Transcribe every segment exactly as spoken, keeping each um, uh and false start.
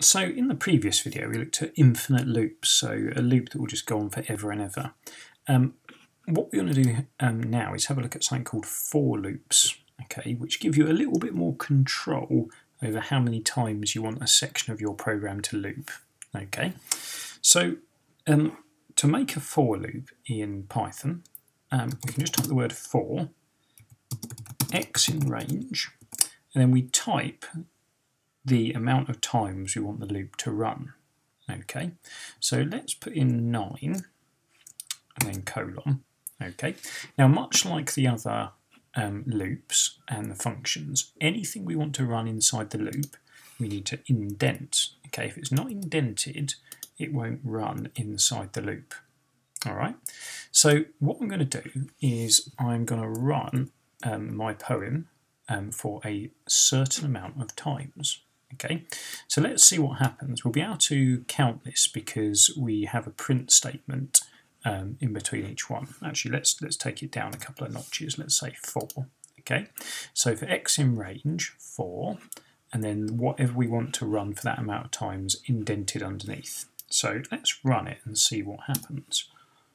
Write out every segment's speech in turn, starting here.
So in the previous video we looked at infinite loops, so a loop that will just go on forever and ever. Um, what we're going to do um, now is have a look at something called for loops, okay, which give you a little bit more control over how many times you want a section of your program to loop. Okay, so um, to make a for loop in Python, um, we can just type the word for, x in range, and then we type the amount of times we want the loop to run. Okay, so let's put in nine and then colon. Okay, now much like the other um, loops and the functions, anything we want to run inside the loop we need to indent. Okay, if it's not indented it won't run inside the loop. Alright, so what I'm going to do is I'm going to run um, my poem um, for a certain amount of times. Okay, so let's see what happens. We'll be able to count this because we have a print statement um, in between each one. Actually, let's let's take it down a couple of notches. Let's say four. Okay, so for x in range, four, and then whatever we want to run for that amount of times indented underneath. So let's run it and see what happens.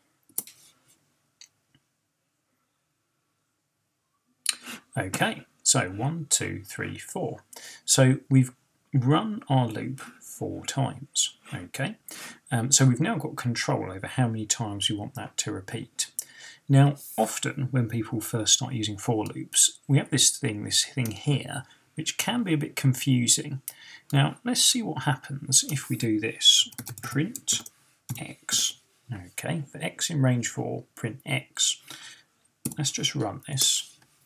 Okay, so one, two, three, four. So we've run our loop four times. Okay, um, so we've now got control over how many times we want that to repeat. Now, often when people first start using for loops, we have this thing, this thing here, which can be a bit confusing. Now, let's see what happens if we do this. Print x. Okay, for x in range four, print x. Let's just run this.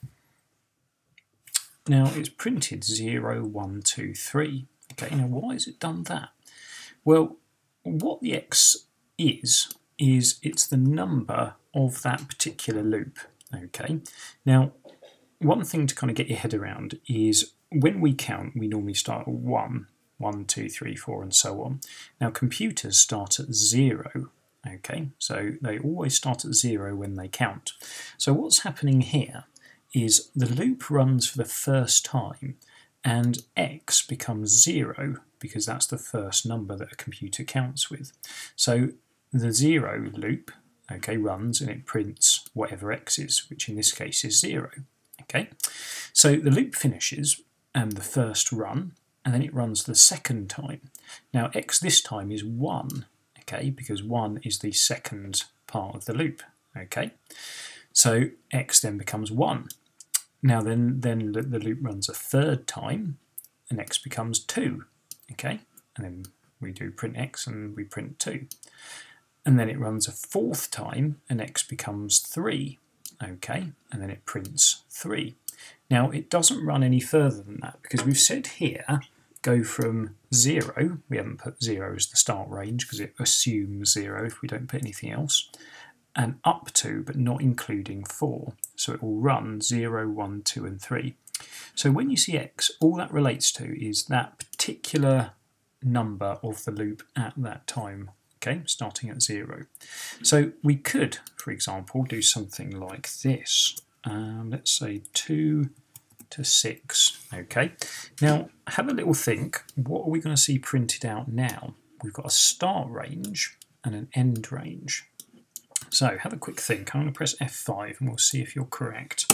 Now it's printed zero, one, two, three. Okay, now why has it done that? Well, what the x is, is it's the number of that particular loop. Okay, now one thing to kind of get your head around is when we count, we normally start at one, one, two, three, four, and so on. Now computers start at zero. Okay, so they always start at zero when they count. So what's happening here is the loop runs for the first time and x becomes zero because that's the first number that a computer counts with. So the zero loop, okay, runs and it prints whatever x is, which in this case is zero. Okay, so the loop finishes and the first run, and then it runs the second time. Now x this time is one, okay, because one is the second part of the loop. Okay, so x then becomes one. Now then, then the loop runs a third time, and x becomes two, okay? And then we do print x and we print two. And then it runs a fourth time, and x becomes three, okay? And then it prints three. Now it doesn't run any further than that because we've said here, go from zero, we haven't put zero as the start range because it assumes zero if we don't put anything else, and up to, but not including four. So it will run zero, one, two, and three. So when you see x, all that relates to is that particular number of the loop at that time, okay, starting at zero. So we could, for example, do something like this. Um, let's say two to six, okay. Now have a little think, what are we going to see printed out now? We've got a start range and an end range. So have a quick think. I'm going to press F five and we'll see if you're correct.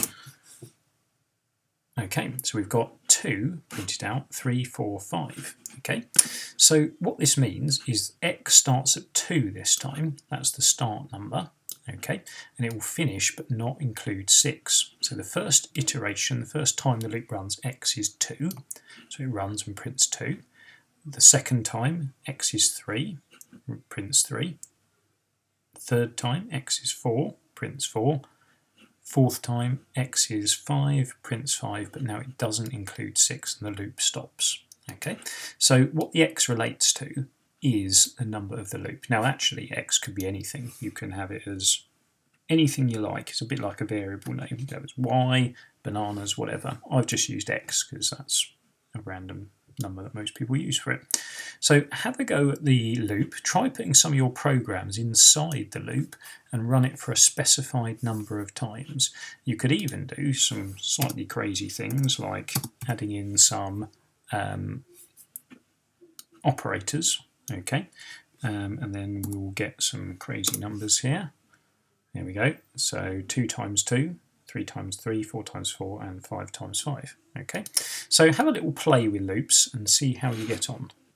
Okay, so we've got two printed out, three, four, five. Okay, so what this means is x starts at two this time. That's the start number. Okay, and it will finish but not include six. So the first iteration, the first time the loop runs, x is two. So it runs and prints two. The second time, x is three, prints three. Third time, x is four, prints four. Fourth time, x is five, prints five, but now it doesn't include six and the loop stops. Okay, so what the x relates to is the number of the loop. Now actually x could be anything. You can have it as anything you like. It's a bit like a variable name. You go as y, bananas, whatever. I've just used x because that's a random number that most people use for it. So have a go at the loop, try putting some of your programs inside the loop and run it for a specified number of times. You could even do some slightly crazy things like adding in some um, operators, okay, um, and then we'll get some crazy numbers here. There we go. So two times two, three times three, four times four, and five times five. Okay, so have a little play with loops and see how you get on.